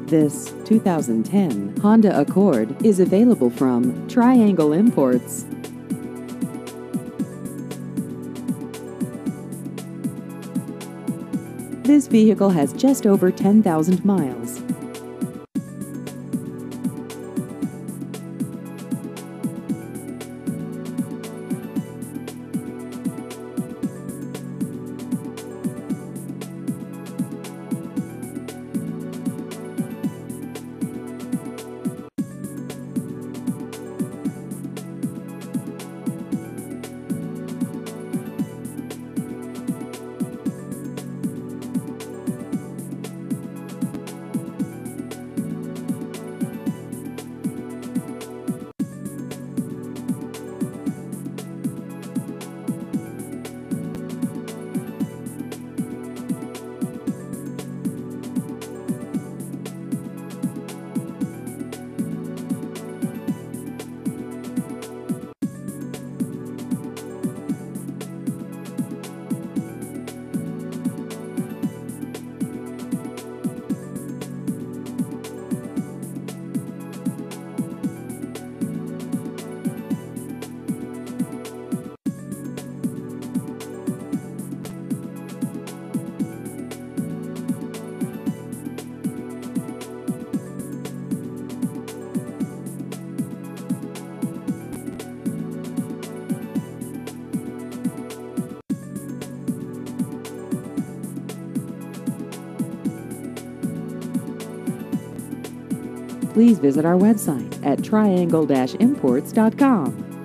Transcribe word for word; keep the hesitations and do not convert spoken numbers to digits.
This two thousand ten Honda Accord is available from Triangle Imports. This vehicle has just over ten thousand miles. Please visit our website at triangle dash imports dot com.